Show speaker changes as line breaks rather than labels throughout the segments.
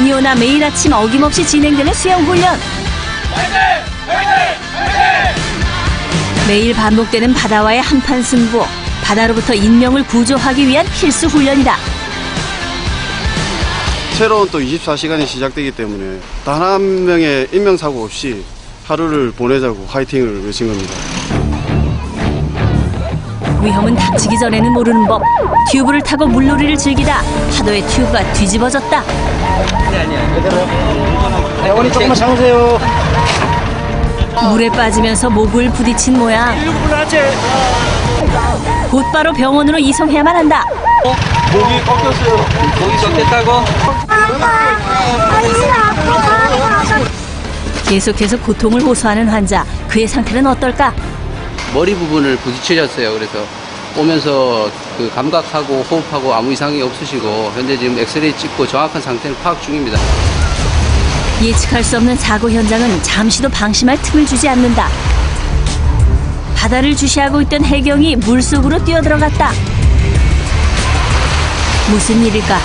봄이 오나 매일 아침 어김없이 진행되는 수영훈련. 매일 반복되는 바다와의 한판 승부. 바다로부터 인명을 구조하기 위한 필수 훈련이다.
새로운 또 24시간이 시작되기 때문에 단 한 명의 인명사고 없이 하루를 보내자고 화이팅을 외친 겁니다.
위험은 닥치기 전에는 모르는 법. 튜브를 타고 물놀이를 즐기다 파도에 튜브가 뒤집어졌다.
어머니 조금만 참으세요.
물에 빠지면서 목을 부딪힌 모양. 곧바로 병원으로 이송해야만 한다.
목이 꺾였어요. 목이 꺾였다고?
계속해서 고통을 호소하는 환자. 그의 상태는 어떨까?
머리 부분을 부딪히셨어요. 그래서 오면서 그 감각하고 호흡하고 아무 이상이 없으시고 현재 지금 엑스레이 찍고 정확한 상태는 파악 중입니다.
예측할 수 없는 사고 현장은 잠시도 방심할 틈을 주지 않는다. 바다를 주시하고 있던 해경이 물속으로 뛰어들어갔다. 무슨 일일까?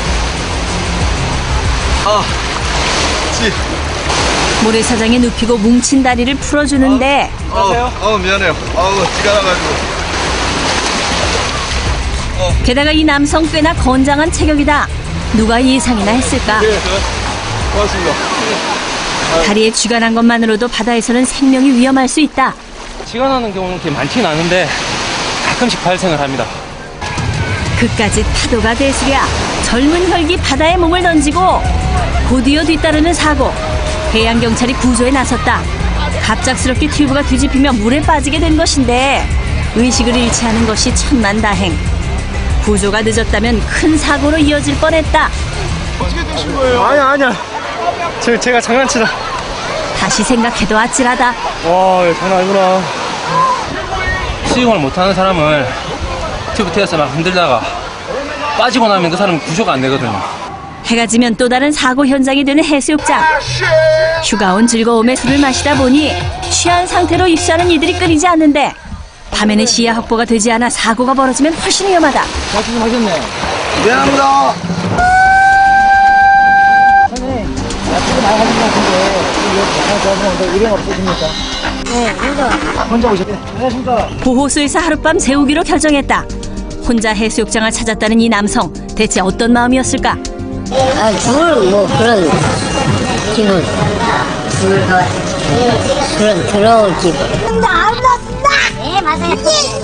모래사장에 눕히고 뭉친 다리를 풀어주는데
미안해요. 지가 나가지고.
게다가 이 남성 꽤나 건장한 체격이다. 누가 예상이나 했을까?
고맙습니다.
다리에 쥐가 난 것만으로도 바다에서는 생명이 위험할 수 있다.
쥐가 나는 경우는 그렇게 많지는 않은데 가끔씩 발생을 합니다.
그까짓 파도가 대수랴. 젊은 혈기 바다에 몸을 던지고 곧이어 뒤따르는 사고. 해양경찰이 구조에 나섰다. 갑작스럽게 튜브가 뒤집히며 물에 빠지게 된 것인데 의식을 잃지 않은 것이 천만다행. 구조가 늦었다면 큰 사고로 이어질 뻔했다.
어떻게 되신 거예요?
아니야. 제가 장난치다.
다시 생각해도 아찔하다.
와, 이거 장난 아니구나. 수영을 못하는 사람을 튜브 태워서 막 흔들다가 빠지고 나면 그 사람은 구조가 안 되거든요.
해가 지면 또 다른 사고 현장이 되는 해수욕장. 휴가 온 즐거움에 술을 마시다 보니 취한 상태로 입수하는 이들이 끊이지 않는데 밤에는 시야 확보가 되지 않아 사고가 벌어지면 훨씬 위험하다.
말씀하셨네.
미안합니다.
선생님, 지금 많이 하신 것 같은데 여기 일행 없으십니까? 네, 혼자 오셨네. 안녕하십니까?
보호소에서 하룻밤 새우기로 결정했다. 혼자 해수욕장을 찾았다는 이 남성, 대체 어떤 마음이었을까?
죽을 그런 기분. 그런 더러운 기분.
네, 맞아요.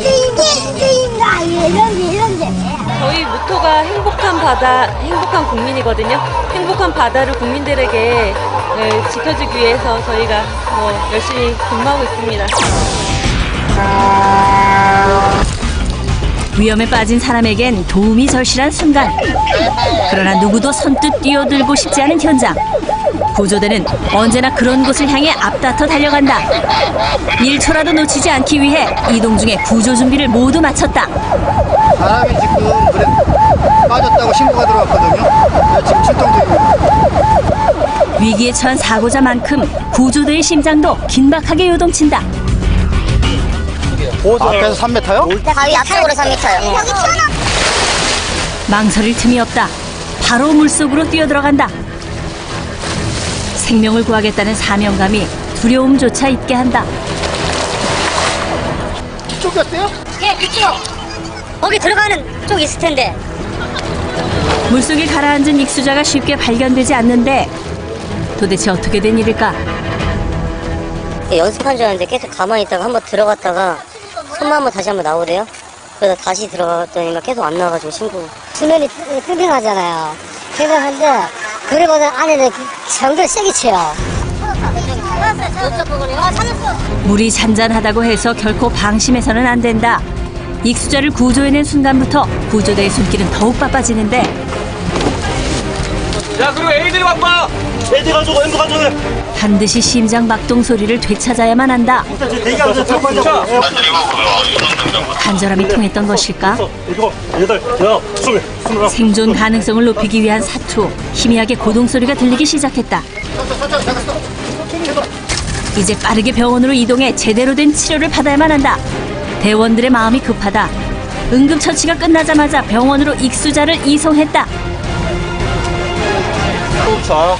저희 모토가 행복한 바다, 행복한 국민이거든요. 행복한 바다를 국민들에게 지켜주기 위해서 저희가 열심히 근무하고 있습니다.
위험에 빠진 사람에겐 도움이 절실한 순간. 그러나 누구도 선뜻 뛰어들고 싶지 않은 현장. 구조대는 언제나 그런 곳을 향해 앞다퉈 달려간다. 1초라도 놓치지 않기 위해 이동 중에 구조 준비를 모두 마쳤다.
사람이 지금 물에 빠졌다고 신고가 들어왔거든요. 지금 출동 중입니다.
위기에 처한 사고자만큼 구조대의 심장도 긴박하게 요동친다.
앞에서 3m요?
바위 앞쪽으로 3m요. 여기 튀어나.
망설일 틈이 없다. 바로 물속으로 뛰어들어간다. 생명을 구하겠다는 사명감이 두려움조차 있게 한다.
이쪽이었대요?
예, 그쪽. 거기 들어가는 쪽 있을 텐데.
물속에 가라앉은 익수자가 쉽게 발견되지 않는데 도대체 어떻게 된 일일까?
연습한 줄 알았는데 계속 가만히 있다가 한번 들어갔다가 손만 한번 다시 한번 나오래요. 그래서 다시 들어갔더니 계속 안 나와가지고 신고.
수면이 팽팽하잖아요. 팽팽한데 그래보다 안에는 정말 세게 쳐요.
물이 잔잔하다고 해서 결코 방심해서는 안 된다. 익수자를 구조해낸 순간부터 구조대의 손길은 더욱 바빠지는데
야, 그리고 애들 바빠! 애들 가지고 앵거 가져오네.
반드시 심장 박동 소리를 되찾아야만 한다. 간절함이 통했던 것일까? 생존 가능성을 높이기 위한 사투. 희미하게 고동 소리가 들리기 시작했다. 이제 빠르게 병원으로 이동해 제대로 된 치료를 받아야만 한다. 대원들의 마음이 급하다. 응급처치가 끝나자마자 병원으로 익수자를 이송했다.